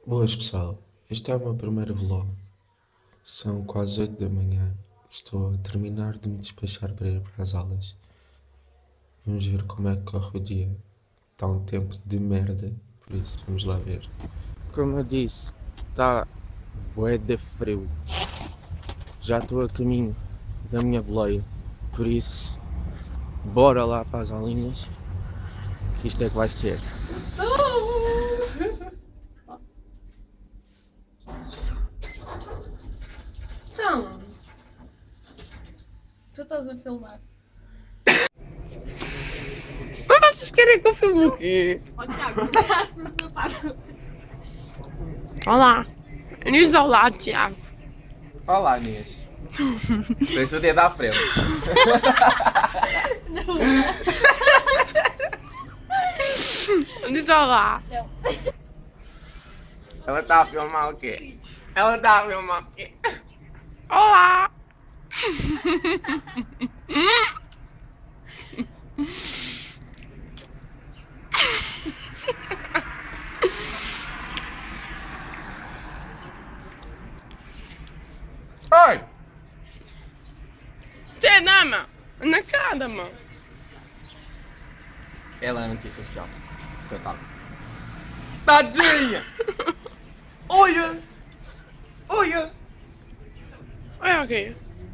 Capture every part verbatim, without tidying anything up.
Boas pessoal, este é o meu primeiro vlog. São quase oito da manhã. Estou a terminar de me despachar para ir para as aulas. Vamos ver como é que corre o dia. Está um tempo de merda, por isso vamos lá ver. Como eu disse, está bué de frio. Já estou a caminho da minha boleia, por isso bora lá para as aulinhas, que isto é que vai ser. Então, tu estás a filmar. Mas vocês querem que eu filme o quê? Ó Tiago, pegaste no sapato. Olá. Diz olá, Tiago. Olá, Inês. Tens o dedo à frente. Diz olá. Não. Ela está a filmar o quê? Ela está a filmar o quê? Olá. Oi! Tem dama. Na cara, mano. Ela é antissocial. Coitada. Tadinha! Olha! Olha! Olha aqui.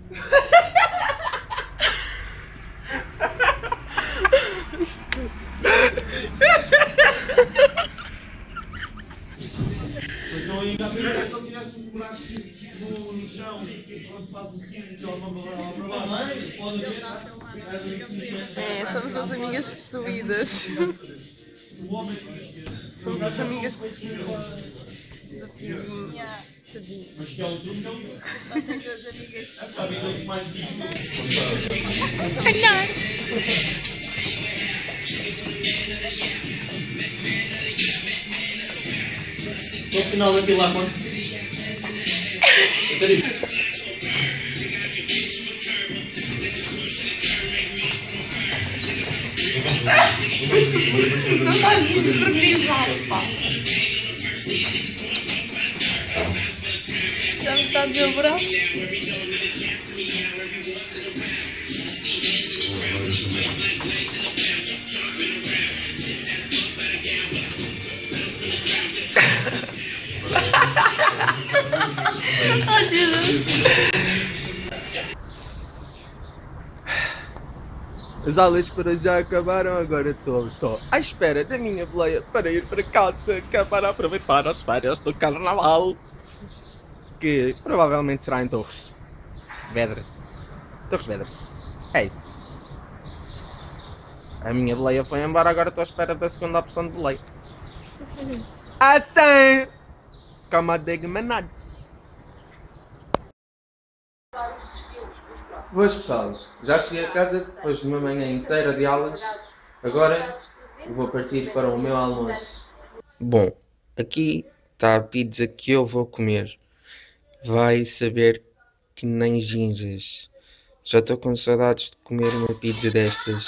Mas não ia ver que ele tivesse um buraco no, no chão, quando faz o sino, que ele não vai lá. Pode ver. É, somos as amigas possuídas. Somos as amigas possuídas. Do Tidinho. Yeah. Tadinho. Mas que é o truque, não é? Só tenho duas amigas. Para ver todos mais disso. Olha. No final daquilo lá, quando? Não estás desprezível, pá. Já me está a desaborar? Oh, Jesus. As aulas para já acabaram, agora estou só à espera da minha boleia para ir para casa, que é para aproveitar as férias do carnaval. Que provavelmente será em Torres Vedras. Torres Vedras. É isso. A minha boleia foi embora, agora estou à espera da segunda opção de boleia. Assim! Como a digo manado. Boas pessoal, já cheguei a casa depois de uma manhã inteira de aulas. Agora vou partir para o meu almoço. Bom, aqui está a pizza que eu vou comer. Vai saber que nem gingas. Já estou com saudades de comer uma pizza destas.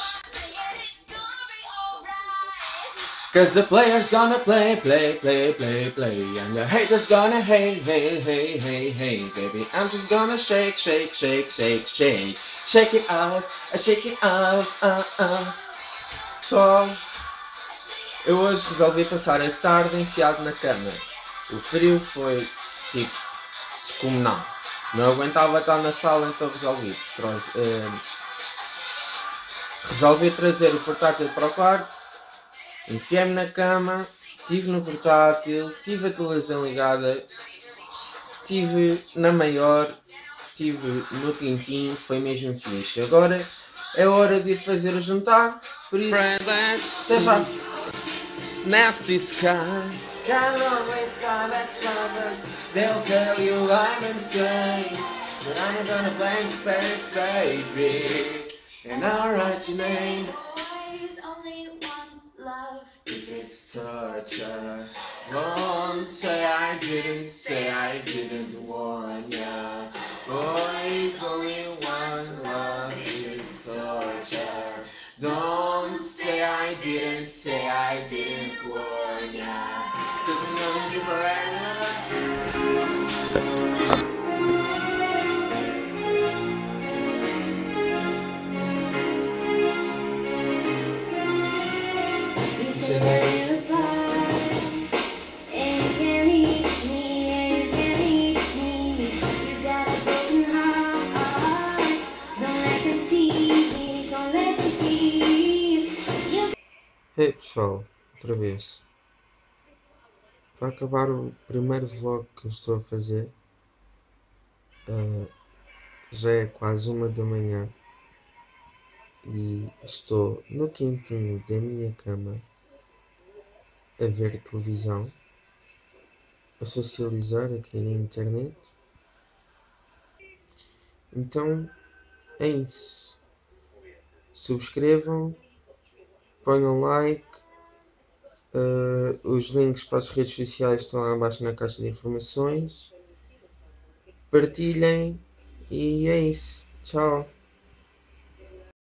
Cause the players gonna play, play, play, play, play. And the haters gonna hate, hate, hate, hate, hate. Baby, I'm just gonna shake, shake, shake, shake, shake. Shake it off, shake it off, uh, uh. Pessoal, eu hoje resolvi passar a tarde enfiado na cama. O frio foi, tipo, descomunal. Não aguentava estar na sala, então resolvi. Trouxe, uh, resolvi trazer o portátil para o quarto. Enfiei-me na cama, estive no portátil, tive a televisão ligada, estive na maior, estive no quintinho, foi mesmo fixe. Agora é hora de ir fazer o jantar, por isso, até já! Nasty sky, can't always come at lovers, they'll tell you I'm insane, but I'm gonna blank space, baby, and I'll write your name. If it's torture, don't say I didn't, say I didn't warn ya. Boys, only one love is torture. Don't say I didn't, say I didn't warn ya. Hey pessoal, outra vez. Para acabar o primeiro vlog que eu estou a fazer, uh, já é quase uma da manhã e estou no quentinho da minha cama a ver televisão, a socializar aqui na internet. Então é isso. Subscrevam, ponham like, uh, os links para as redes sociais estão lá abaixo na caixa de informações. Partilhem e é isso. Tchau.